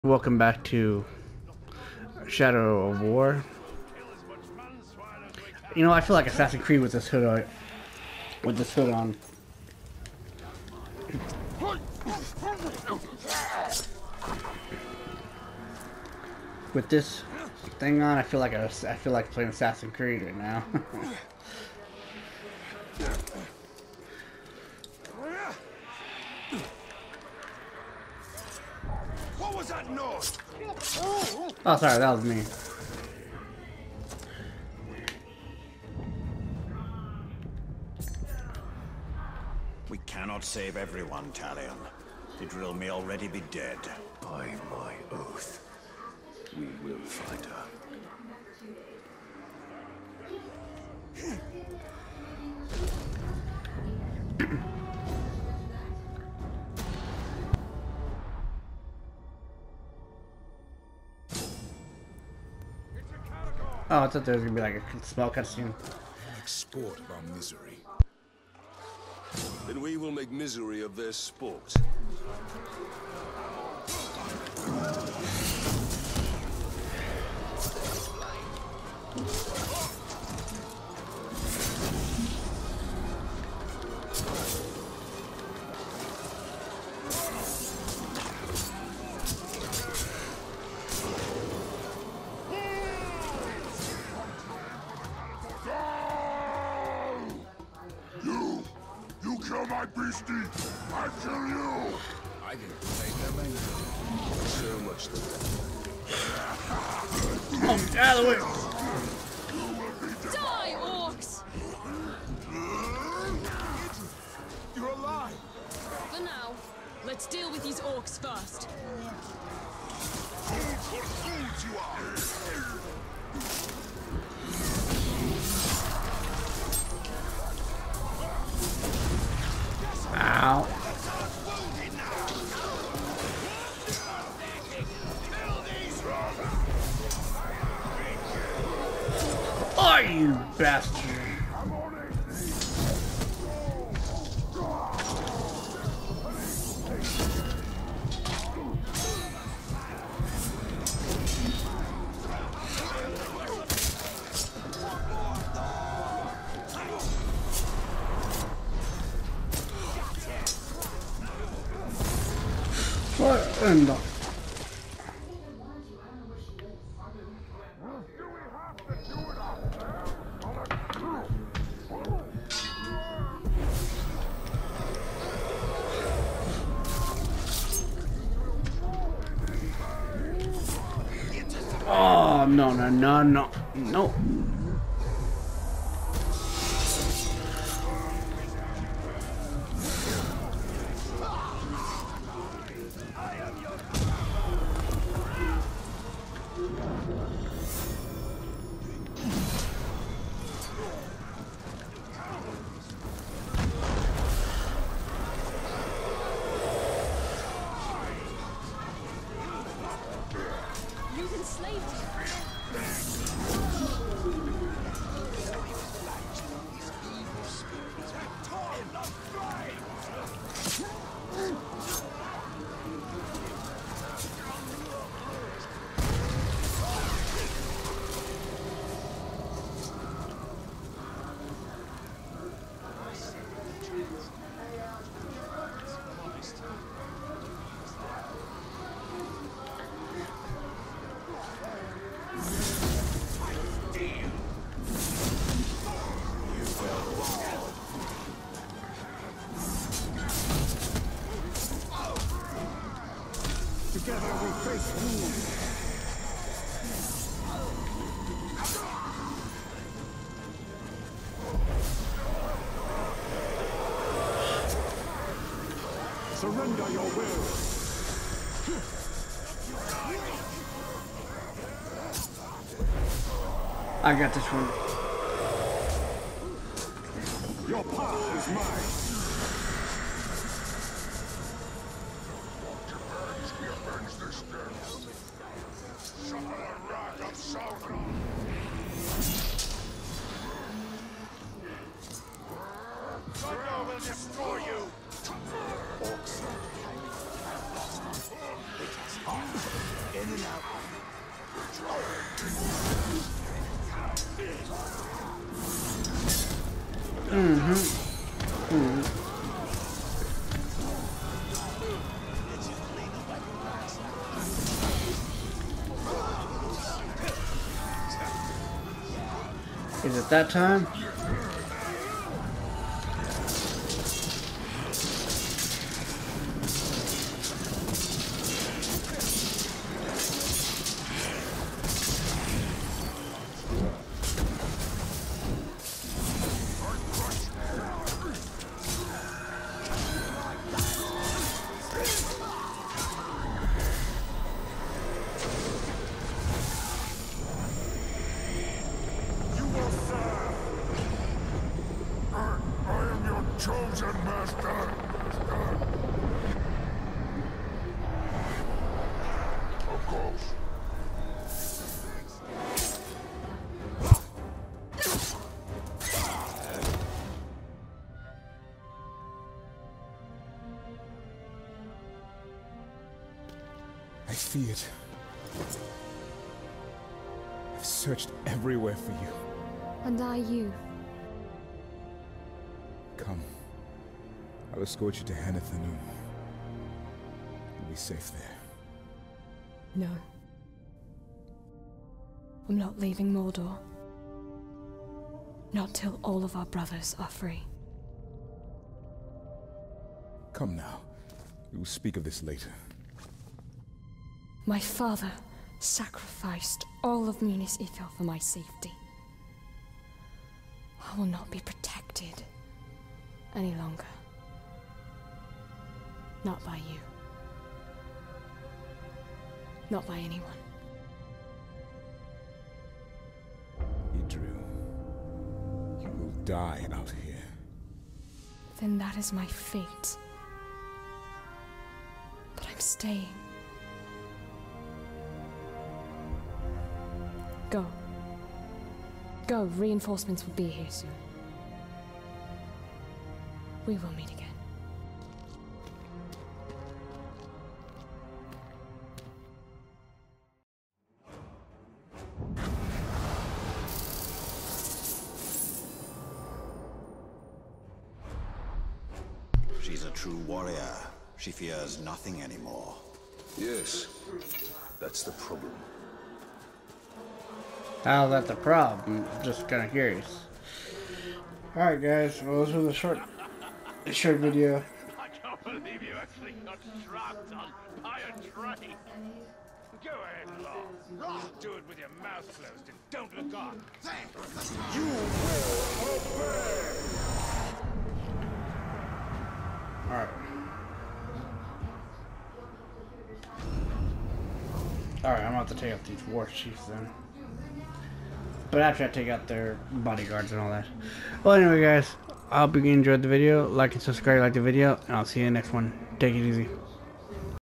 Welcome back to Shadow of War. You know, I feel like Assassin's Creed with this hood on. With this thing on, I feel like playing Assassin's Creed right now. What was that noise? Oh, sorry, that was me. We cannot save everyone, Talion. Idril may already be dead. By my oath, we will find her. Oh, I thought there was gonna be like a small cutscene. Make sport of our misery. Then we will make misery of their sport. You kill my beastie, I kill you! I didn't say them angry. So much the better. Oh, out of the way! Die, orcs! You're alive! For now, let's deal with these orcs first. Fools for fools you are! Ow. Oh, you bastard! What in the... Oh, no, no, no, no, no. You've enslaved him. Together we face doom. Surrender your will. I got this one. Your path is mine. We avenge this death. Suffer the wrath of Sauron. Thunder will destroy you! Orcs. It is hard. Is it that time? I am your chosen master. Of course. I see it. I've searched everywhere for you. And are you? Come. I'll escort you to Hanathanum. You'll be safe there. No. I'm not leaving Mordor. Not till all of our brothers are free. Come now. We will speak of this later. My father sacrificed all of Minas Ithil for my safety. I will not be protected any longer. Not by you. Not by anyone. Idru, you will die out here. Then that is my fate. But I'm staying. Go. Go, reinforcements will be here soon. We will meet again. She's a true warrior. She fears nothing anymore. Yes, that's the problem. How's that the problem? I'm just kind of curious. Alright guys, well this was a short video. I can't believe you actually got trapped on Pyre Train. Go ahead, Law. Do it with your mouth closed and don't look on. You will obey! Alright. Alright, I'm about to take out these war chiefs then. But after I take out their bodyguards and all that. Well, anyway, guys, I hope you enjoyed the video. Like and subscribe, like the video, and I'll see you in the next one. Take it easy.